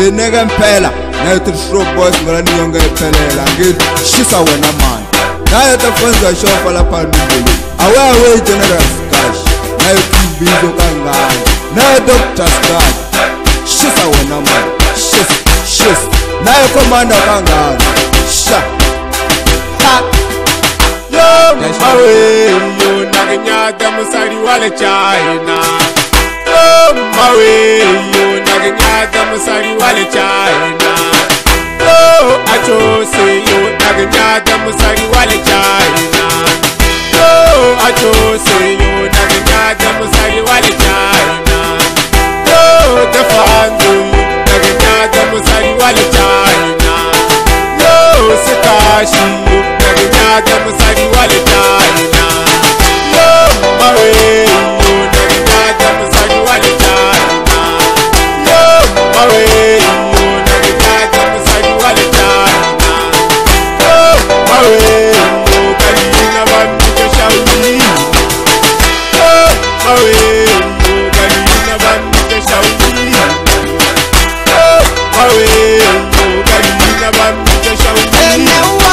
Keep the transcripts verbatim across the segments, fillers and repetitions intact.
nigga mpela nayo to show boys ngala niyonga ephelela ngithi shisa wena man nayo tafenza shofa lapha ndibele awe awe general cash nayo Mbizo kangani nayo doctor Scott shisa wena man shisa shisa nayo commander kangani sha ha yo mawe yo naganyata musali wale China yo mawe yo naganyata musali wale China yo achose yo naganyata musali wale China yo achose yo naganyata musali wale China yo tefandu naganyata musali wale China yo sekashi naganyata musali wale China yo mawe yo naganyata musali wale China yo mawe yo naganyata musali wale China yo mawe yo kalina bamike Shaolin yo mawe yo kalina bamike Shaolin yo mawe yo kalina bamike Shaolin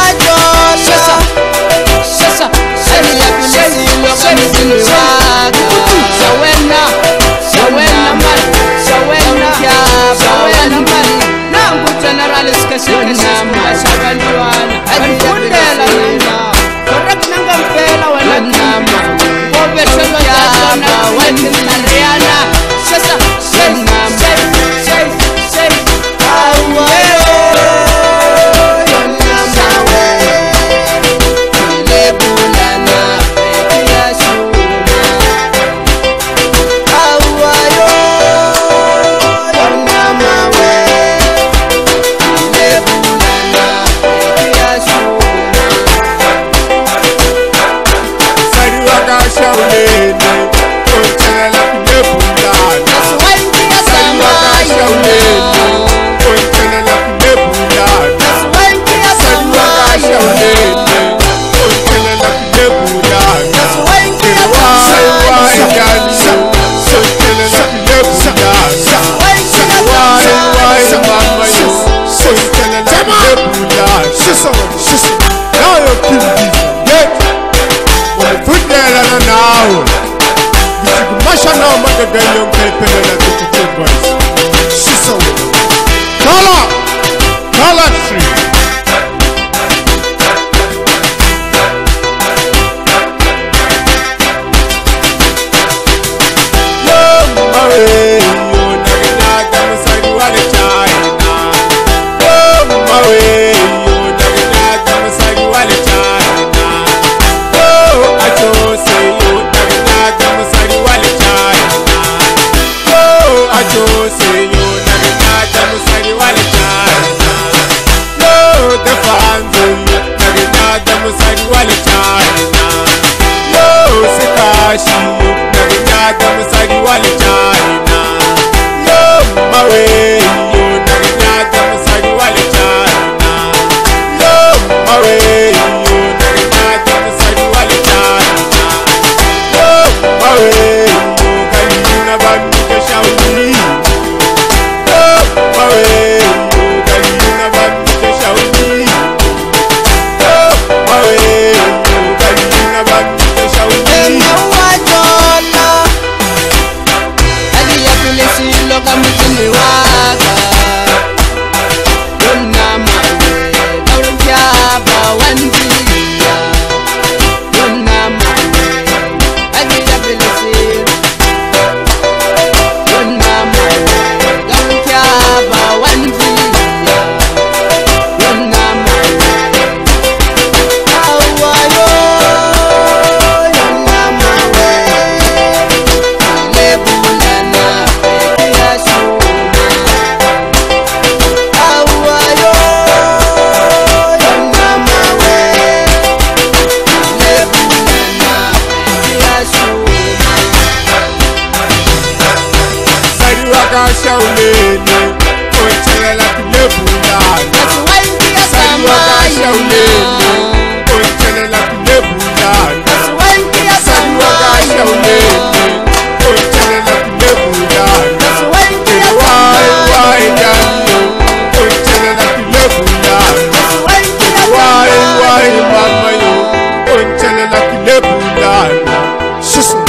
Shaolin, Onchela la kulebula. That's why we are Shaolin, Onchela la kulebula. That's why we are Shaolin, Onchela la kulebula. That's why we are why why see you soon.